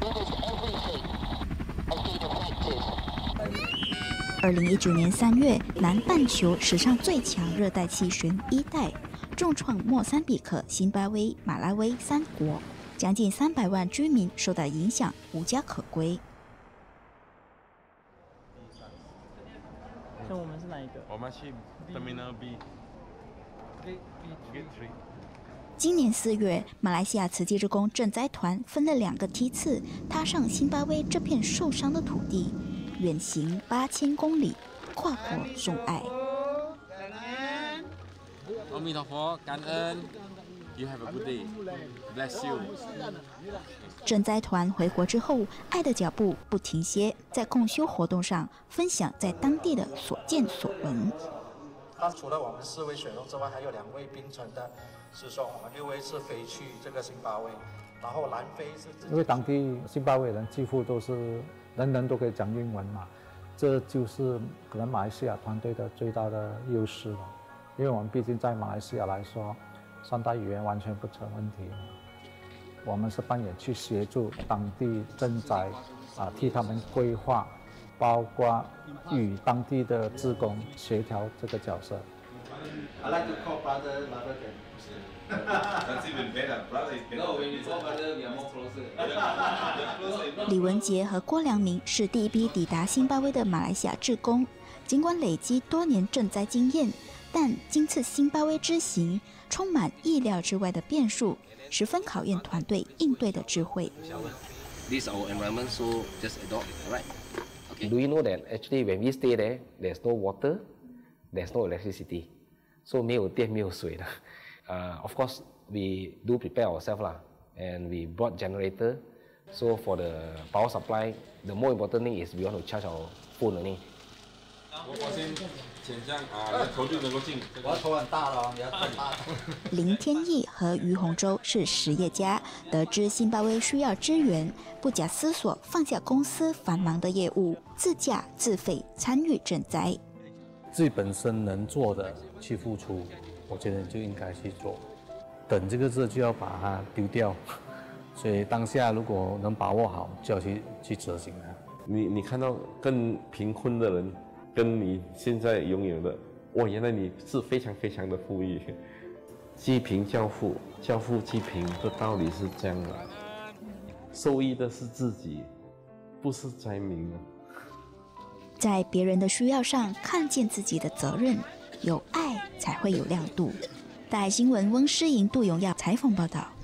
2019年3月，南半球史上最强热带气旋伊代重创莫桑比克、辛巴威、马拉维3国，将近300万居民受到影响，无家可归。 像我们是哪一个？ 我们去 Terminal B。 今年4月，马来西亚慈济志工赈灾团分了2个梯次，踏上辛巴威这片受伤的土地，远行8000公里，跨国送爱。 阿弥陀佛，感恩。You have a good day. Bless you. 赈灾团回国之后，爱的脚步不停歇，在共修活动上分享在当地的所见所闻。 除了我们4位选手之外，还有2位槟城的师兄，我们6位是飞去这个辛巴威，然后南非是因为当地辛巴威人几乎都是人人都可以讲英文嘛，这就是可能马来西亚团队的最大的优势了。因为我们毕竟在马来西亚来说，3大语言完全不成问题。我们是扮演去协助当地赈灾替他们规划，包括与当地的志工协调这个角色。 I like to call brother rather than That's even better. Brother is better. No, when you call brother, we are more closer. 李文杰和郭良明是第一批抵达辛巴威的马来西亚志工，尽管累积多年赈灾经验，但今次辛巴威之行充满意料之外的变数，十分考验团队应对的智慧。 This is our environment, so just adopt, alright? Okay. Do you know that actually when we stay there, there's no water, there's no electricity, so 没有电没有水的。Of course, we do prepare ourselves lah, and we brought generator. So for the power supply, the more important thing is we want to charge our phone only. 我先潜降你的头就能够进。 我的头很大了，你要更大。 林天义和于洪洲是实业家，得知辛巴威需要支援，不假思索放下公司繁忙的业务，自驾自费参与赈灾。 自己本身能做的去付出，我觉得就应该去做。等这个字就要把它丢掉，所以当下如果能把握好，就要去执行它。 你看到更贫困的人，跟你现在拥有的，哇，原来你是非常非常的富裕。济贫教富，教富济贫的道理是这样的，受益的是自己，不是灾民啊。 在别人的需要上看见自己的责任，有爱才会有亮度。大爱新闻翁诗莹、杜永耀采访报道。